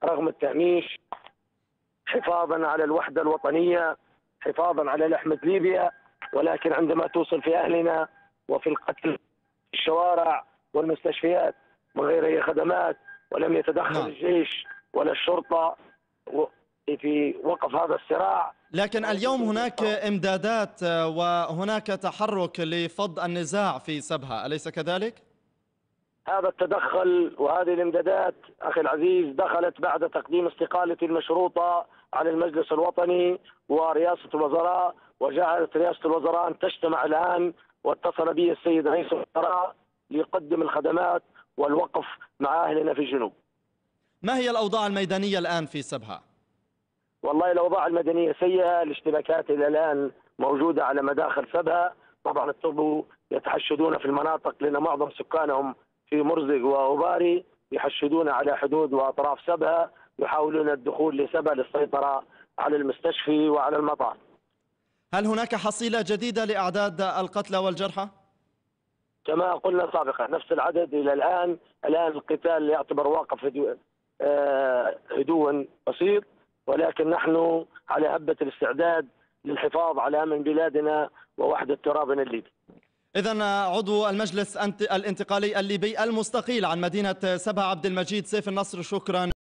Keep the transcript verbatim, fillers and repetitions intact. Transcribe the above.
رغم التهميش، حفاظا على الوحدة الوطنية، حفاظا على لحمة ليبيا. ولكن عندما توصل في أهلنا وفي القتل في الشوارع والمستشفيات من غير أي خدمات، ولم يتدخل نعم. الجيش ولا الشرطة في وقف هذا الصراع. لكن اليوم هناك إمدادات وهناك تحرك لفض النزاع في سبها، أليس كذلك؟ هذا التدخل وهذه الامدادات أخي العزيز دخلت بعد تقديم استقالتي المشروطة على المجلس الوطني ورئاسة الوزراء، وجعلت رئاسة الوزراء أن تجتمع الآن، واتصل بي السيد رئيس الوزراء ليقدم الخدمات والوقف مع أهلنا في الجنوب. ما هي الأوضاع الميدانية الآن في سبها؟ والله الأوضاع المدنية سيئة، الاشتباكات إلى الآن موجودة على مداخل سبها. طبعا الطب يتحشدون في المناطق لأن معظم سكانهم في مرزق وأوباري، يحشدون على حدود وأطراف سبها، يحاولون الدخول لسبها للسيطرة على المستشفى وعلى المطار. هل هناك حصيلة جديدة لأعداد القتلى والجرحى؟ كما قلنا سابقا نفس العدد إلى الآن. الآن القتال يعتبر واقف هدوء هدوء بسيط، ولكن نحن على هبة الاستعداد للحفاظ على أمن بلادنا ووحدة ترابنا الليبي. إذن عضو المجلس الانتقالي الليبي المستقيل عن مدينة سبها عبد المجيد سيف النصر، شكرا.